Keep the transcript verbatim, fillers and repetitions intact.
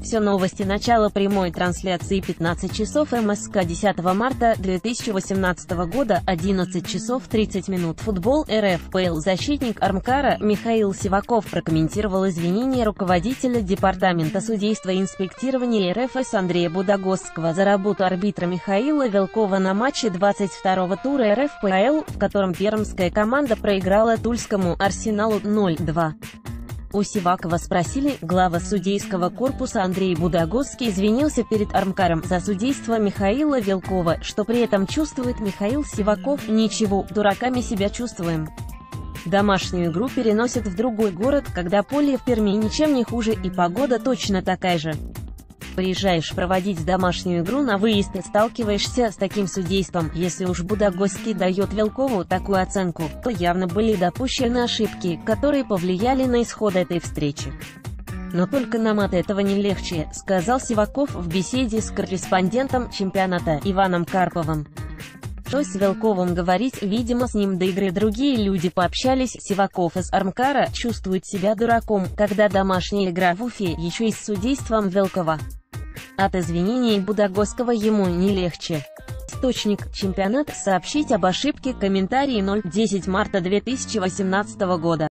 Все новости начала прямой трансляции пятнадцать часов МСК десятого марта две тысячи восемнадцатого года, одиннадцать часов тридцать минут. Футбол РФ. ПЛ. Защитник Армкара Михаил Сиваков прокомментировал извинения руководителя Департамента судейства и инспектирования РФС Андрея Будагосского за работу арбитра Михаила Велкова на матче двадцать второго тура РФПЛ, в котором пермская команда проиграла тульскому Арсеналу ноль два. У Сивакова спросили, глава судейского корпуса Андрей Будагосский извинился перед Армкаром за судейство Михаила Велкова, что при этом чувствует Михаил Сиваков: «Ничего, дураками себя чувствуем. Домашнюю игру переносят в другой город, когда поле в Перми ничем не хуже и погода точно такая же. Приезжаешь проводить домашнюю игру на выезд и сталкиваешься с таким судейством. Если уж Будагосский дает Велкову такую оценку, то явно были допущены ошибки, которые повлияли на исход этой встречи. Но только нам от этого не легче», — сказал Сиваков в беседе с корреспондентом чемпионата Иваном Карповым. Что с Велковым говорить, видимо, с ним до игры другие люди пообщались. Сиваков из Армкара чувствует себя дураком, когда домашняя игра в Уфе еще и с судейством Велкова. От извинений Будагосского ему не легче. Источник: чемпионат. Сообщить об ошибке. Комментарии. ноль десять марта две тысячи восемнадцатого года.